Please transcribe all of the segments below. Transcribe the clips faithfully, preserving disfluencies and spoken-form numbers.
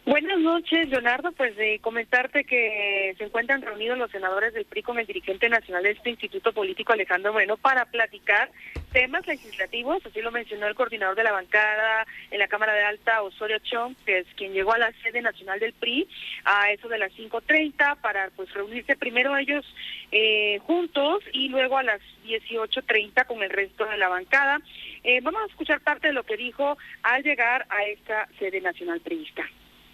Buenas noches, Leonardo. Pues de comentarte que se encuentran reunidos los senadores del P R I con el dirigente nacional de este instituto político, Alejandro Moreno, para platicar temas legislativos. Así lo mencionó el coordinador de la bancada en la Cámara de Alta, Osorio Chong, que es quien llegó a la sede nacional del P R I a eso de las cinco treinta para pues reunirse primero ellos eh, juntos y luego a las dieciocho treinta con el resto de la bancada. Eh, vamos a escuchar parte de lo que dijo al llegar a esta sede nacional priista.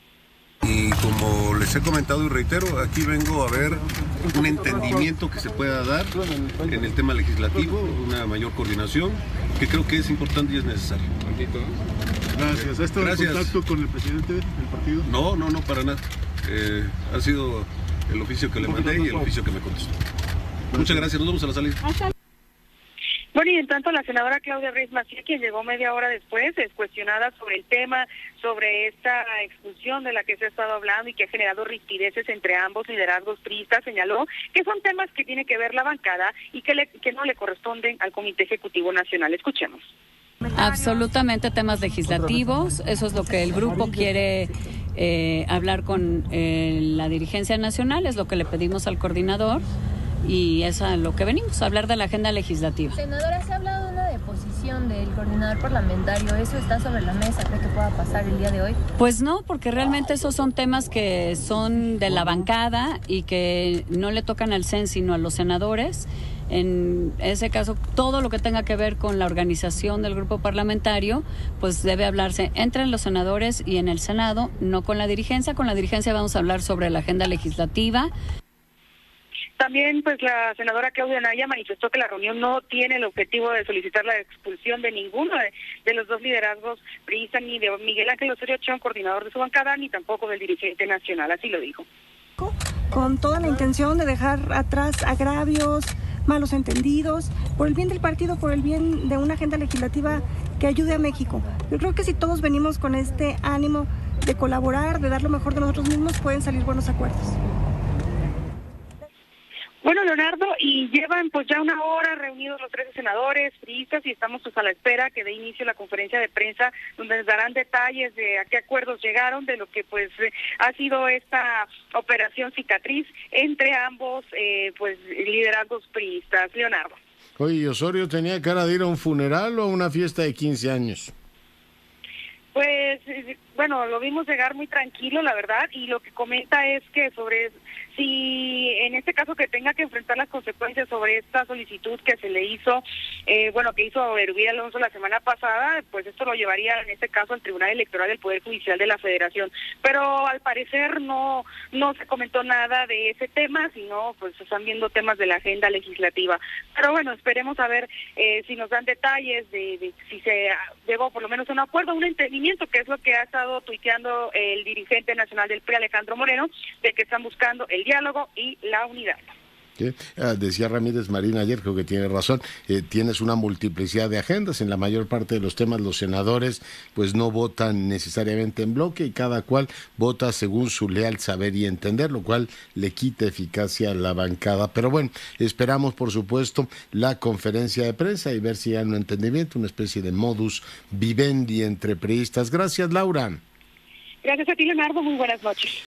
Y como les he comentado y reitero, aquí vengo a ver un entendimiento que se pueda dar en el tema legislativo, una mayor coordinación, que creo que es importante y es necesario. Gracias. ¿Ha estado Gracias. en contacto con el presidente del partido? No, no, no, para nada. Eh, ha sido el oficio que le mandé y el oficio que me contestó. Muchas gracias, nos vemos a la salida. Bueno, y en tanto la senadora Claudia Reyes Massieu, quien llegó media hora después, es cuestionada sobre el tema, sobre esta expulsión de la que se ha estado hablando y que ha generado rispideces entre ambos liderazgos priistas, señaló que son temas que tiene que ver la bancada y que, le, que no le corresponden al Comité Ejecutivo Nacional. Escuchemos. Absolutamente temas legislativos, eso es lo que el grupo quiere eh, hablar con eh, la dirigencia nacional, es lo que le pedimos al coordinador. Y es a lo que venimos, a hablar de la agenda legislativa. Senadora, se ha hablado de una deposición del coordinador parlamentario. ¿Eso está sobre la mesa? ¿Cree que pueda pasar el día de hoy? Pues no, porque realmente esos son temas que son de la bancada y que no le tocan al C E N, sino a los senadores. En ese caso, todo lo que tenga que ver con la organización del grupo parlamentario, pues debe hablarse entre los senadores y en el Senado, no con la dirigencia. Con la dirigencia vamos a hablar sobre la agenda legislativa. También, pues, la senadora Claudia Naya manifestó que la reunión no tiene el objetivo de solicitar la expulsión de ninguno de, de los dos liderazgos priistas, ni de Miguel Ángel Osorio Chong, coordinador de su bancada, ni tampoco del dirigente nacional, así lo dijo. Con toda la intención de dejar atrás agravios, malos entendidos, por el bien del partido, por el bien de una agenda legislativa que ayude a México. Yo creo que si todos venimos con este ánimo de colaborar, de dar lo mejor de nosotros mismos, pueden salir buenos acuerdos. Bueno, Leonardo, y llevan pues ya una hora reunidos los trece senadores priistas y estamos pues a la espera que dé inicio la conferencia de prensa donde les darán detalles de a qué acuerdos llegaron, de lo que pues eh, ha sido esta operación cicatriz entre ambos eh, pues liderazgos priistas. Leonardo. Oye, ¿Osorio tenía cara de ir a un funeral o a una fiesta de quince años? Pues, bueno, lo vimos llegar muy tranquilo, la verdad, y lo que comenta es que sobre si en este caso que tenga que enfrentar las consecuencias sobre esta solicitud que se le hizo, eh, bueno, que hizo Hervira Alonso la semana pasada, pues esto lo llevaría en este caso al Tribunal Electoral del Poder Judicial de la Federación. Pero al parecer no no se comentó nada de ese tema, sino pues se están viendo temas de la agenda legislativa. Pero bueno, esperemos a ver eh, si nos dan detalles de, de si se llegó por lo menos a un acuerdo, un entendimiento, que es lo que ha estado tuiteando el dirigente nacional del P R I, Alejandro Moreno, de que están buscando el diálogo y la unidad. ¿Sí? Ah, decía Ramírez Marín ayer, creo que tiene razón, eh, tienes una multiplicidad de agendas, en la mayor parte de los temas los senadores pues no votan necesariamente en bloque y cada cual vota según su leal saber y entender, lo cual le quita eficacia a la bancada, pero bueno, esperamos por supuesto la conferencia de prensa y ver si hay un entendimiento, una especie de modus vivendi entre priistas. Gracias, Laura. Gracias a ti, Leonardo, muy buenas noches.